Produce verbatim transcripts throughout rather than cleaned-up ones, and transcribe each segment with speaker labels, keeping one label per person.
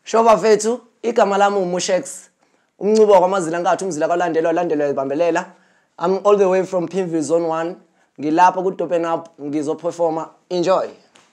Speaker 1: Shoba fethu igama lami uMushex umncibo kwamazila ngathi umzila kwalandelwa landelwa ibambelela. I'm all the way from Pimville Zone one. Ngilapha ku Open Up ngizo performer. Enjoy.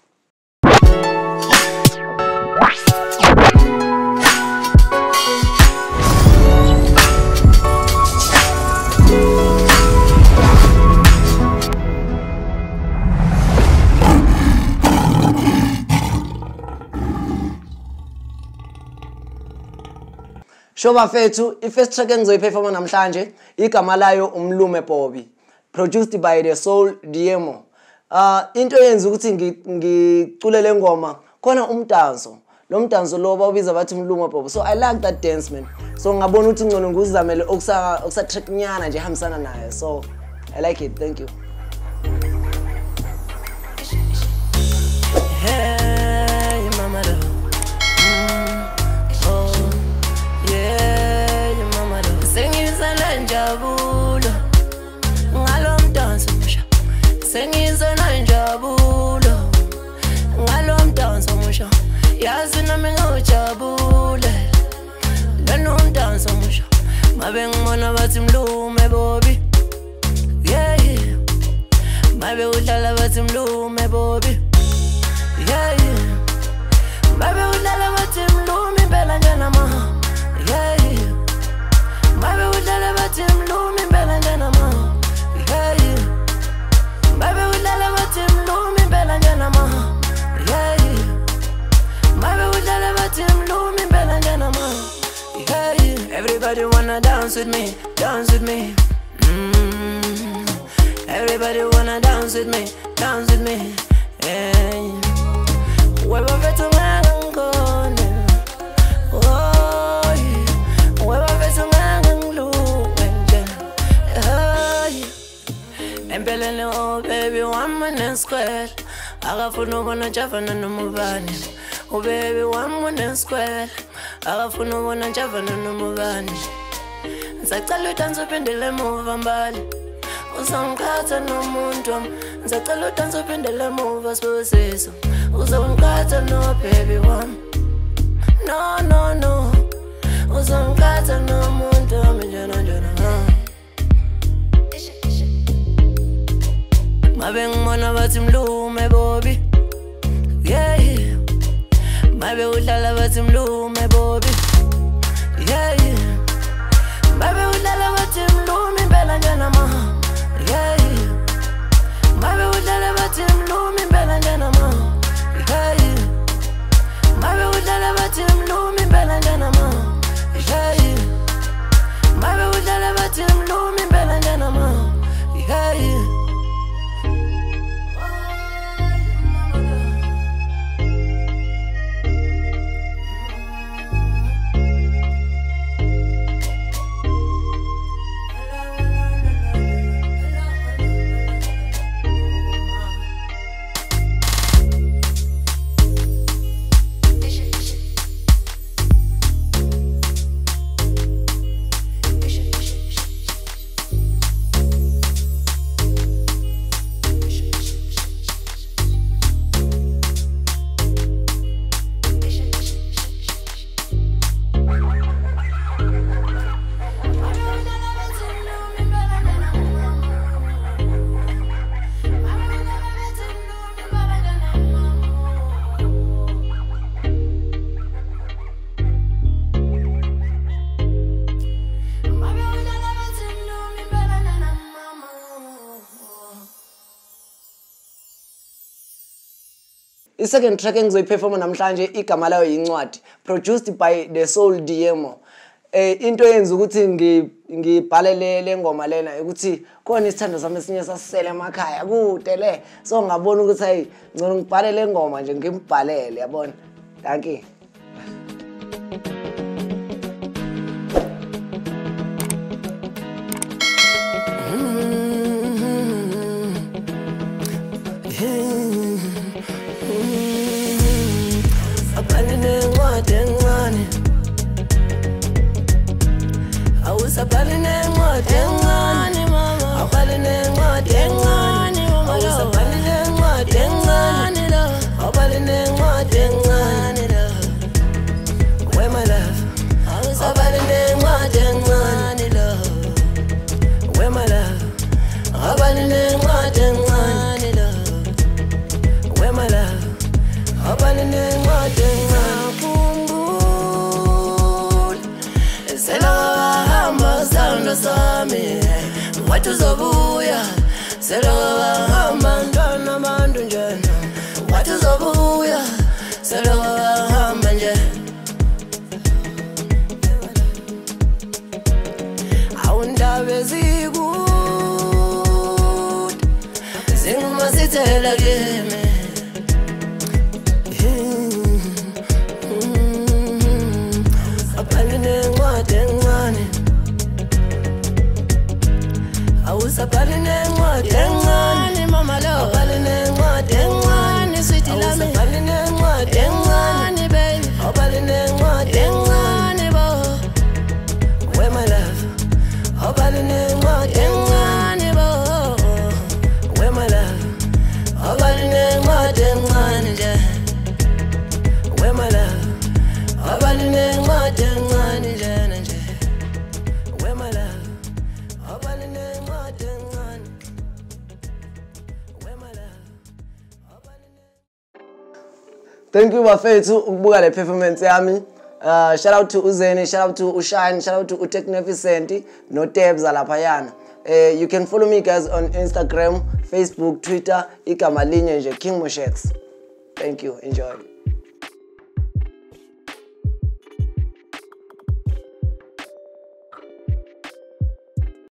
Speaker 1: Shoba fethu i-first track engizoyiperforma namhlanje igama layo umlume Bobby, produced by the Soul Diemo. Uh into yenza ukuthi ngicule le ngoma khona umdanso. Lo mdanso lo bawubiza bathi umlume Bobby. So I like that dance man. So ngabona ukuthi ngcono nguzamele okusa okusa track nyana nje hambisana naye. So I like it. Thank you.
Speaker 2: Hey mama do. Sengizalanjabulo ngalomdanso musha sengizalanjabulo ngalomdanso musha yazi nami ngojabule lanomdanso musha mabe ngibona bathi mlume Bobby yeah mabe udlala bathi mlume Bobby yeah mabe udlala bathi mlume impela njana ma yeah Baby, we tell about him, Lumi, Bella, Jana, ma. Yeah, yeah. Baby, we tell about him, Lumi, Bella, Jana, ma. Yeah, yeah. Baby, we tell about him, Lumi, Bella, Jana, ma. Yeah, yeah. Everybody wanna dance with me, dance with me. Mm. Everybody wanna dance with me, dance with me. Yeah. We're over to Melancholy. Oh, yeah. We're over to Empelele oh baby one man square akafuna ubona Javana nomubani oh baby one man square akafuna ubona Javana nomubani Ngisacela udanse uphindele emuva mbali uzongikhatha nomuntu wami Ngisacela udanse uphindele emuva sibusiso uzongikhatha no baby wami no no no uzongikhatha nomuntu wami njana njana Mabe ngibona bathi mlume Bobby yeah mabe udlala bathi mlume Bobby yeah mabe udlala bathi mlume impela njana ma yeah mabe udlala bathi mlume impela njana ma yeah mabe udlala bathi mlume impela njana ma yeah mabe udlala bathi mlume impela njana ma yeah
Speaker 1: The second track engizoyiperforma namhlanje igama layo yincwadi, produced by the Soul Diemo. Eh into yenza ukuthi ngibhalele le ngoma lena ukuthi khona isithando sami esinye sasisele emakhaya kude le so ngabona ukuthi hayi ngcono ngibhalele le ngoma nje ngimbhalele yabona. Thank you.
Speaker 2: Sabali nencwadi encane mama abali nencwadi encane mama sabali nencwadi encane la abali nencwadi encane la obhale nencwadi engakhumbula sela wahamba sando sami wathi uzobuya sela wahamba ntwana abantu njena wathi uzobuya sela wahamba nje awundaba ezikude zingumasithela kimi obhale nencwadi encane awusabhale nencwadi encane mama lo obhale nencwadi encane sweetie lami obhale nencwadi encane baby obhale nencwadi encane bo where my love obhale nencwadi encane bo where my love obhale nencwadi encane nje where my love obhale nencwadi encane nje nje where my love obhale nencwadi encane where my love obhale.
Speaker 1: Thank you bafethu ukubuka le performance yami. Uh, shout out to Uzeni, shout out to Ushine, shout out to Utekneficent, no tabs alaphayana. Uh, you can follow me guys on Instagram, Facebook, Twitter, igama linye nje King Moshex. Thank you, enjoy.